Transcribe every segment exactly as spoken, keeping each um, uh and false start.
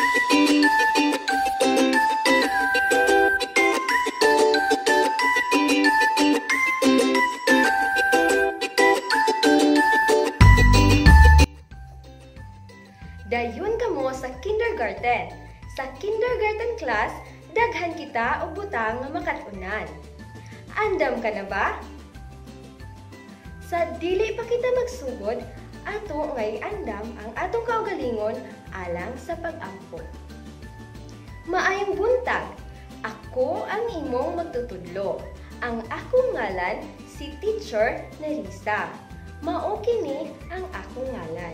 Dayon kamo sa kindergarten. Sa kindergarten class, daghan kita og butang nga makatunan. Andam ka na ba? Sa dili pa kita magsugod, ato ngay andam ang atong kaugalingon alang sa pag-ampo. Maayong buntag, ako ang imong magtutudlo. Ang akong ngalan si Teacher Nerissa. Mao kini ang akong ngalan.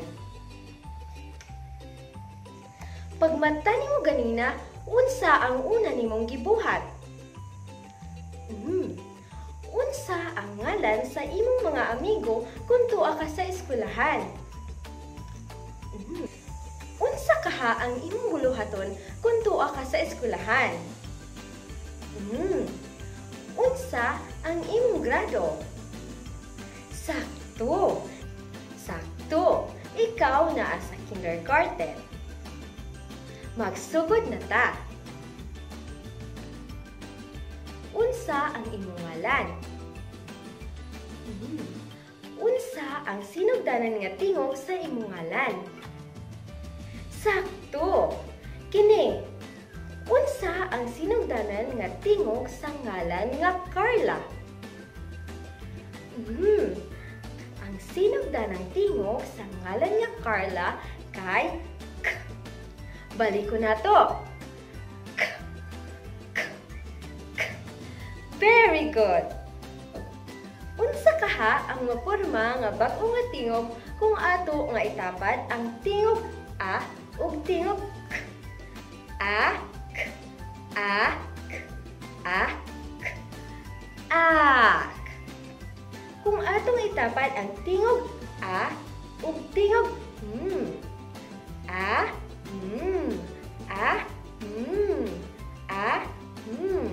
Pagmata nimo ganina, unsa ang una nimong gibuhat? Hmm. Unsa ang ngalan sa imong mga amigo kung tuwa ka sa eskwelahan? Hmm. Unsa kaha ang imong buluhaton kung tuwa ka sa eskwelahan? Hmm. Unsa ang imong grado? Sakto. Sakto. Ikaw naa sa kindergarten. Magsugod na ta. Unsa ang imong ngalan? Hmm. Unsa ang sinugdanan nga tingog sa imong ngalan? Sakto. Kini. Unsa ang sinugdanan nga tingog sa ngalan nga Carla? Hmm. Ang sinugdanang tingog sa ngalan nga Carla kay K. Balik ko na to. K. K. K. Very good. Unsa kaha ang maporma nga bag-o nga tingog kung ato nga itapad ang tingog a ug tingog k. A, k. A, k. A, k. Ak. Kung atong itapad ang tingog a ug tingog hmm. A, hmm. A, hmm. A, hmm.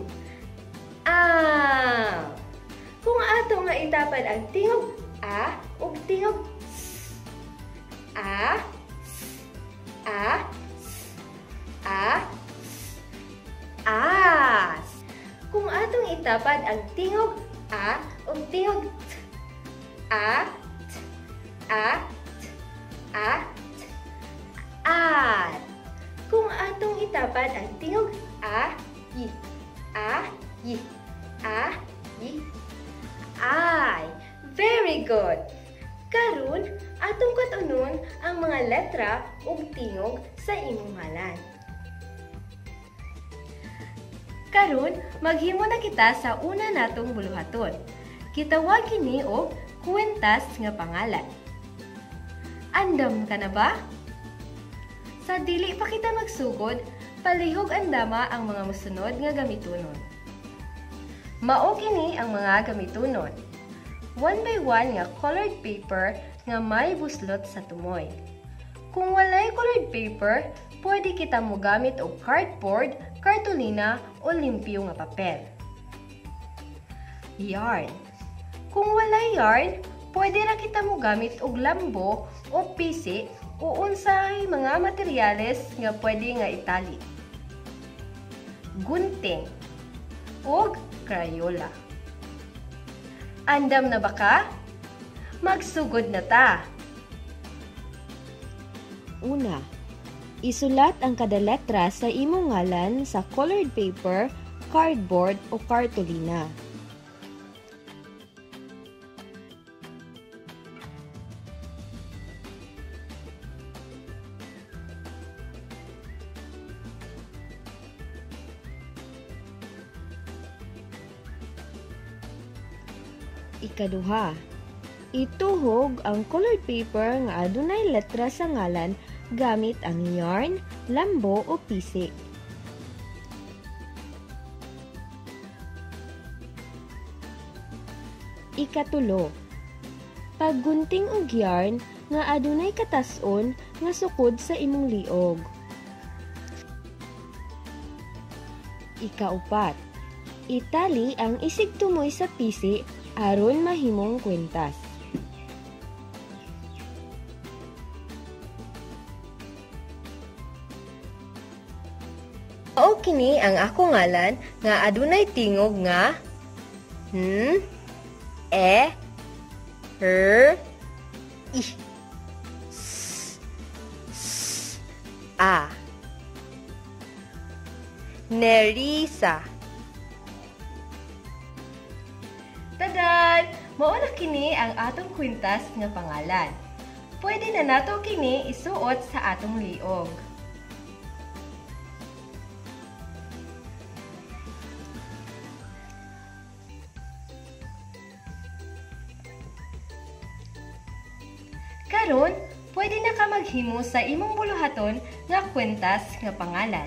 Ah. Kung ato nga itapad ang tingog a ug tingog s. A, s. A, s. A, s. As. Kung atong itapad ang tingog a ug tingog t. A, t. A, t. A, t. At. Kung atong itapad ang tingog a, y. A, y. A, y. Ay. Very good. Karon, atong katunon ang mga letra ug tingog sa imong ngalan. Karon, maghimo na kita sa una natong buluhaton. Kitawag kini og kwentas nga pangalan. Andam ka na ba? Sa dili pa kita magsugod, palihog andama ang mga mosunod nga gamitonon. Mao kini ang mga gamitonon. One by one nga colored paper nga may buslot sa tumoy. Kung walay colored paper, pwede kita mo gamit og cardboard, kartolina o limpyo nga papel. Yarn. Kung walay yarn, pwede ra kita mo gamit og lambo o pisi o unsay mga materyales nga pwede nga itali. Gunting ug Crayola. Andam na ba ka? Magsugod na ta! Una, isulat ang kada letra sa imong ngalan sa colored paper, cardboard o kartolina. Ikaduha, ituhog ang colored paper nga adunay letra sa ngalan gamit ang yarn, lambo o pisi. Ikatulo, paggunting og yarn nga adunay katas-on nga sukod sa imong liog. Ikaupat, itali ang isig tumoy sa pisi aron mahimong kwentas. Mao kini ang ako ngalan nga adunay tingog nga N, E, R, I, S, S, A. Nerissa. Tadan! Mao na kini ang atong kwintas nga pangalan. Pwede na nato kini isuot sa atong liog. Karon, pwede na ka maghimo sa imong buluhaton nga kwentas nga pangalan.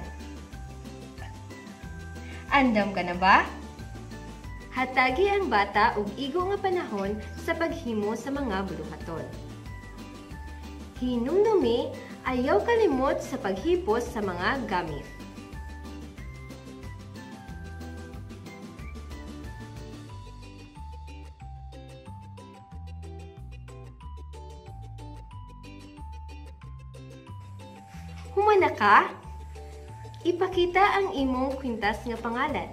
Andam ka na ba? Hatagi ang bata og igo nga panahon sa paghimo sa mga buluhaton. Hinumdumi, ayaw kalimot sa paghipos sa mga gamit. Humana ka? Ipakita ang imong kwintas nga pangalan.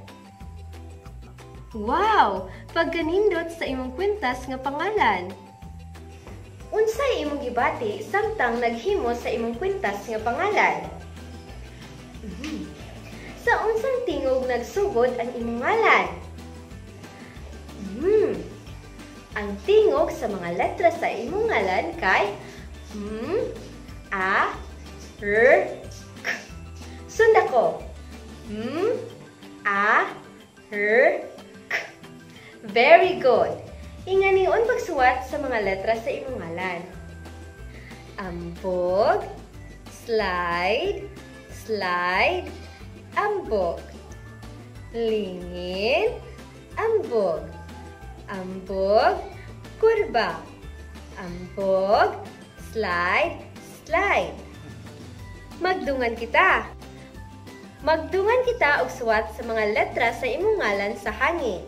Wow! Pagganindot sa imong kwintas nga pangalan. Unsay imong gibati samtang naghimo sa imong kwintas nga pangalan? Mm-hmm. Sa unsang tingog nagsugod ang imong ngalan? Mm. Ang tingog sa mga letra sa imong ngalan kay M, A, R, K. Sunda ko. M, A, R, K. Very good. Inganion pagsuwat sa mga letra sa imong ngalan. Ambog, slide, slide, ambog. Lingin, ambog. Ambog, kurba. Ambog, slide, slide. Magdungan kita. Magdungan kita og suwat sa mga letra sa imong ngalan sa hangin.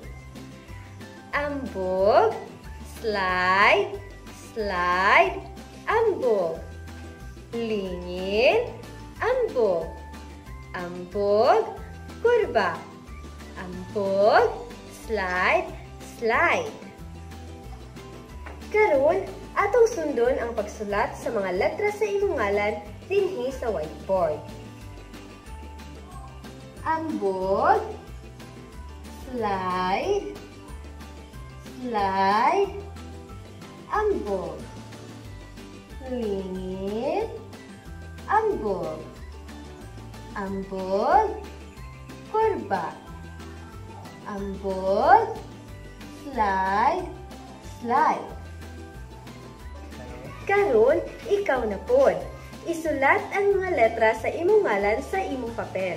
Ambog, slide, slide, ambog. Lingin, ambog. Ambog, kurba. Ambog, slide, slide. Karon, atong sundon ang pagsulat sa mga letra sa imong ngalan dinhi sa whiteboard. Ambog, slide, slide, ambog. Lingin, ambog. Ambog, kurba. Ambog, slide, slide. Karon, ikaw na pod. Isulat ang mga letra sa imong ngalan sa imong papel.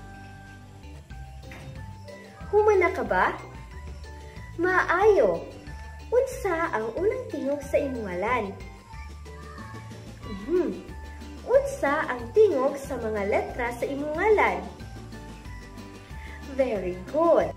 Humana ka ba? Maayo. Unsa ang unang tingog sa imong ngalan? Hmm. Unsa ang tingog sa mga letra sa imong ngalan? Very good.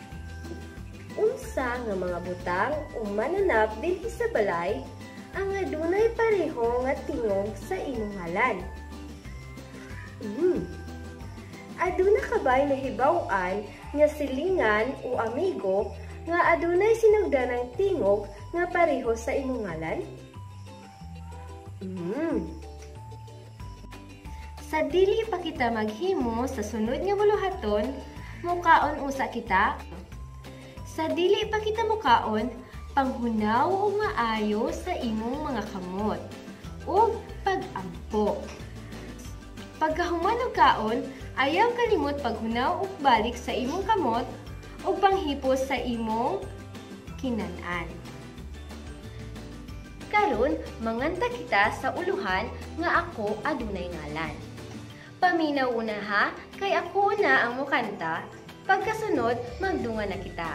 Unsa nga mga butang o mananap dinhi sa balay ang adunay pareho nga tingog sa imong ngalan? Hmm. Aduna ka ba'y nahibaw-an nga silingan o amigo nga adunay sinugdanang tingog nga pareho sa imong ngalan? Hmm. Sa dili pa kita maghimo sa sunod nga buluhaton, mukaon usa kita. Sa dili pa kita mukaon, panghunaw o maayo sa imong mga kamot o pag-ampo. Pagkahuman og kaon, ayaw kalimot paghunaw og balik sa imong kamot o panghipos sa imong kinan-an. Karon, manganta kita sa uluhan nga ako adunay ngalan. Paminaw una ha, kay ako na ang mukanta, pagkasunod magdungan na kita.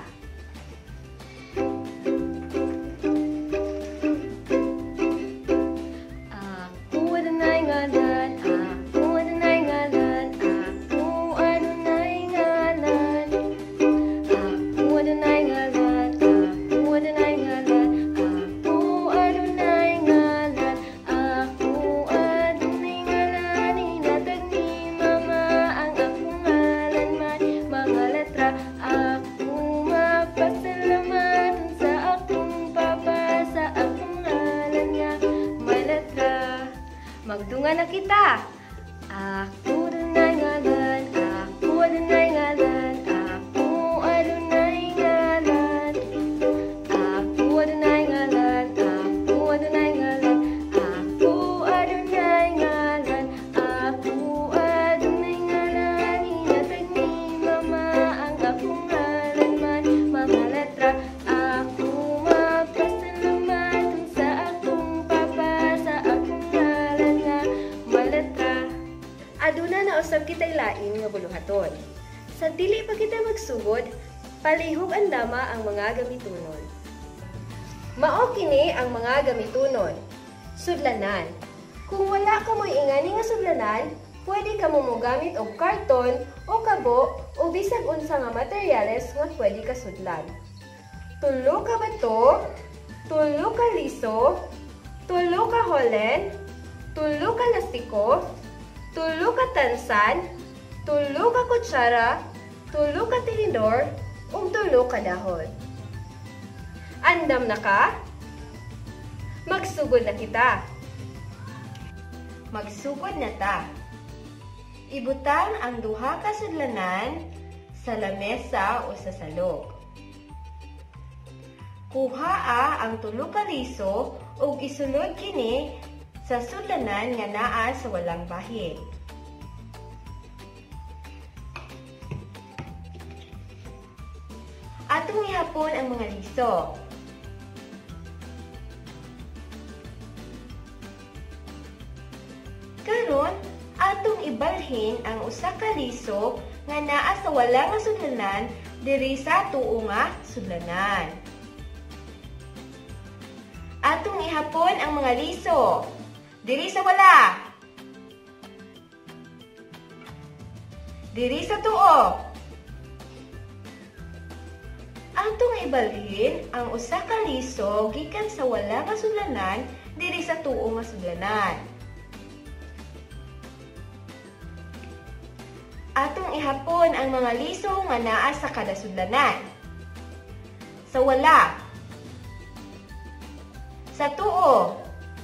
Magdunga na kita. Ako adunay ngalan, ako adunay ngalan, ako adunay ngalan. Ako adunay ngalan, ako adunay ngalan, ako adunay ngalan, ako adunay ngalan. Hinatag ni mama ang akong ngalan man, mga letra. Ako magpasalamat sa akong papa, sa akong ngalan nga maletra. Aduna na usab kita'y lain nga buluhaton. Sa dili pa kita magsugod, palihog ang dama ang mga gamitunon. Mao kini ang mga gamitunon. Sudlanan. Kung wala ka mo'y ingani nga sudlanan, pwede ka mo mogamit og karton o kabo o bisag unsa nga materyales nga pwede ka sudlan. Tulo ka bato, tulo ka liso, tulo ka holen, tulo ka lastiko, tulo ka tansan, tulo ka kutsara, tulo ka tinidor, ug tulo ka dahon. Andam na ka? Magsugod na kita. Magsugod na ta. Ibutang ang duha ka sudlanan sa lamesa o sa salog. Kuhaa ang tulo ka liso ug isulod kini sa sudlanan nga naa sa walang bahin. Atong ihapon ang mga liso. Karon, atong ibalhin ang usa ka liso nga naa sa wala nga sudlanan diri sa tuo nga sudlanan. Atong ihapon ang mga liso diri sa wala. Diri sa tuo. Atong ibalhin ang usa ka liso gikan sa wala nga sudlanan diri sa tuo nga sudlanan. Atong ihapon ang mga liso nga naa sa kada sudlanan. Sa wala. Sa tuo.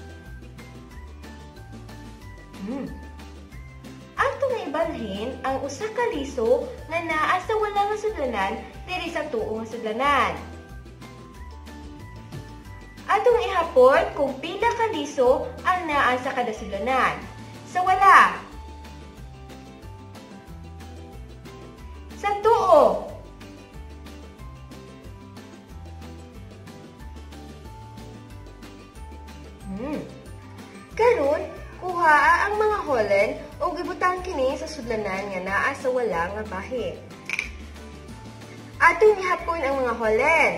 Hmm. Atong ibalhin ang usa ka liso nga naa sa wala nga sudlanan diri sa tuo nga sudlanan. Atong ihapon kung pila ka liso ang naa sa kada sudlanan. Sa wala. Sa tuo. Hmm. Karon, kuhaa ang mga holen o gibutang kini sa sudlanan nga naa sa wala nga bahin. Atong ihapon ang mga holen.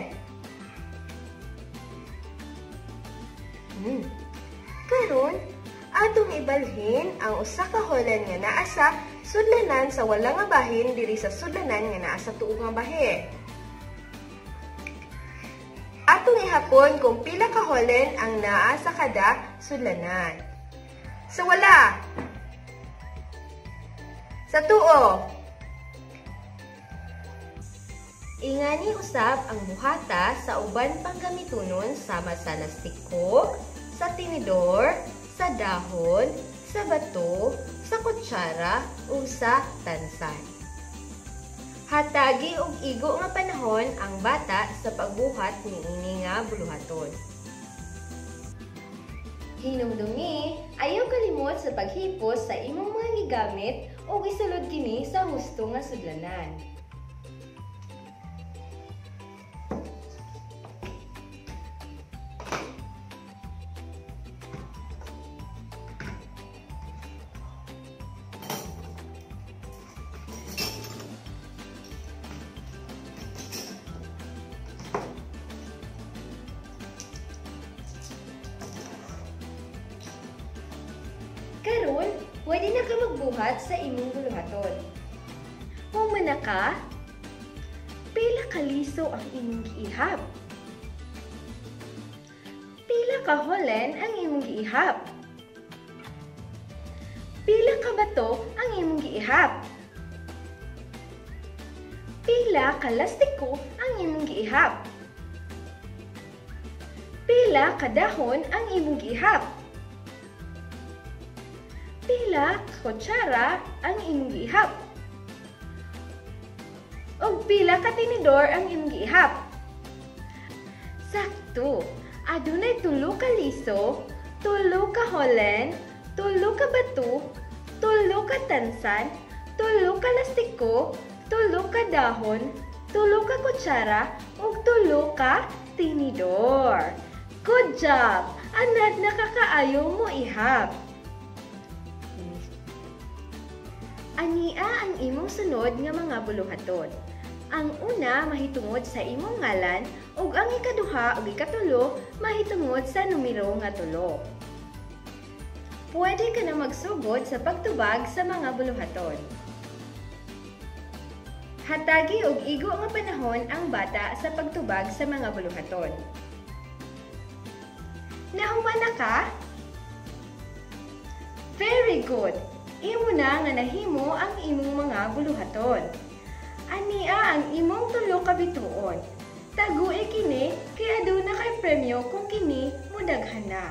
Hmm. Karon, atong ibalhin ang usa ka holen nga naa sa sudlanan sa wala nga bahin diri sa sudlanan nga naa sa tuo nga bahin. Atong ihapon kung pila ka holen ang naa sa kada sudlanan. Sa wala. Sa tuo. Ingani usab ang buhata sa uban pang gamitunon sama sa lastiko, sa tinidor, sa dahon, sa bato, sa kutsara o sa tansan. Hatagi og igo nga panahon ang bata sa pagbuhat niini nga buluhaton. Hinumdumi, ayaw kalimot sa paghipos sa imong mga gigamit o isulod kini sa husto nga sudlanan. Karon, pwede na ka magbuhat sa imong buluhaton. Kung mana ka, pila ka liso ang imong giihap? Pila ka holen ang imong giihap? Pila ka bato ang imong giihap? Pila ka lastiko ang imong giihap? Pila ka dahon ang imong giihap? Pila ka kutsara ang imong giihap? Og pila ka tinidor ang imong giihap? Sakto. Adunay tulo ka liso, tulo ka holen, tulo ka bato, tulo ka tansan, tulo ka lastiko, tulo ka dahon, tulo ka kutsara, ug tulo ka tinidor. Good job! Anad nakakaayo mo ihap. Ania ang imong sunod nga mga buluhaton. Ang una mahitungod sa imong ngalan ug ang ikaduha ug ikatulo mahitungod sa numero nga tulo. Pwede ka na magsugod sa pagtubag sa mga buluhaton. Hatagi og igo nga panahon ang bata sa pagtubag sa mga buluhaton. Nahuman na ka? Very good! Imo na nga nahimo ang imong mga buluhaton. Ania ang imong tulo ka bituon. Tagui kini kay aduna kay premyo kung kini mudaghan na.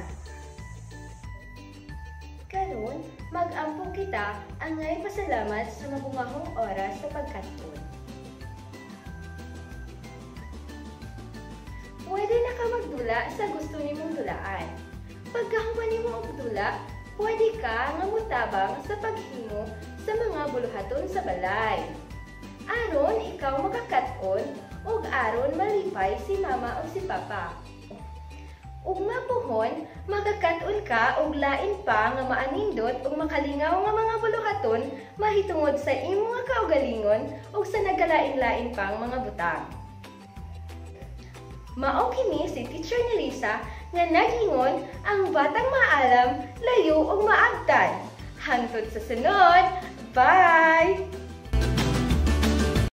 Karon, mag-ampo kita angay pasalamat sa mabungahong oras sa pagkatun. Pwede na ka magdula sa gusto nimong dulaan. Pagkahuman nimo og dula, pwede ka nga mutabang sa paghimo sa mga buluhaton sa balay. Aron ikaw makakat-on ug aron malipay si mama o si papa. Ug mapuhon, makakat-on ka og lain pa nga maanindot ug makalingaw nga mga buluhaton mahitungod sa imong nga kaugalingon ug sa nagalain-lain pang mga butang. Mao kini si Teacher Nelisa nga naghingon ang batang maalam, layo ug maabtan. Hangtod sa sunod, bye!